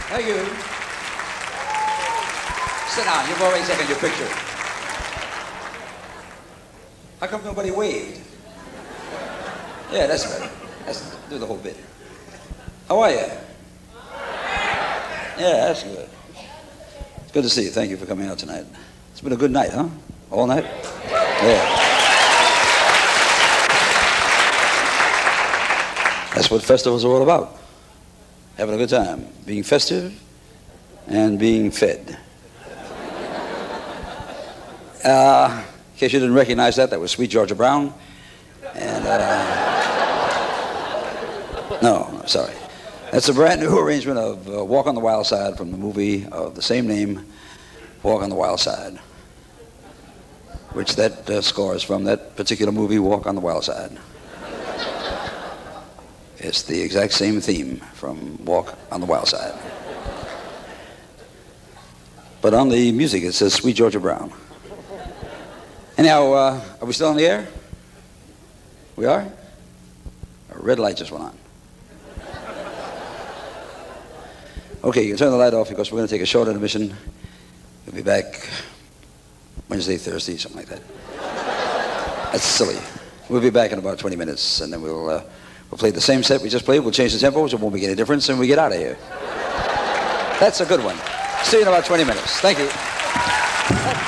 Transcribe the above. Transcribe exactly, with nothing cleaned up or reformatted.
Thank you. Sit down. You've already taken your picture. How come nobody waved? Yeah, that's better. That's, do the whole bit. How are you? Yeah, that's good. It's good to see you. Thank you for coming out tonight. It's been a good night, huh? All night? Yeah. That's what festivals are all about. Having a good time. Being festive and being fed. Uh, in case you didn't recognize that, that was Sweet Georgia Brown. And, uh... No, no, sorry. That's a brand new arrangement of uh, Walk on the Wild Side from the movie of the same name, Walk on the Wild Side, which that uh, score is from that particular movie, Walk on the Wild Side. It's the exact same theme from Walk on the Wild Side. But on the music it says Sweet Georgia Brown. Anyhow, uh, are we still on the air? We are? A red light just went on. Okay, you can turn the light off because we're going to take a short intermission. We'll be back Wednesday, Thursday, something like that. That's silly. We'll be back in about twenty minutes, and then we'll uh, we'll play the same set we just played. We'll change the tempo, so it won't make any difference, and we get out of here. That's a good one. See you in about twenty minutes. Thank you.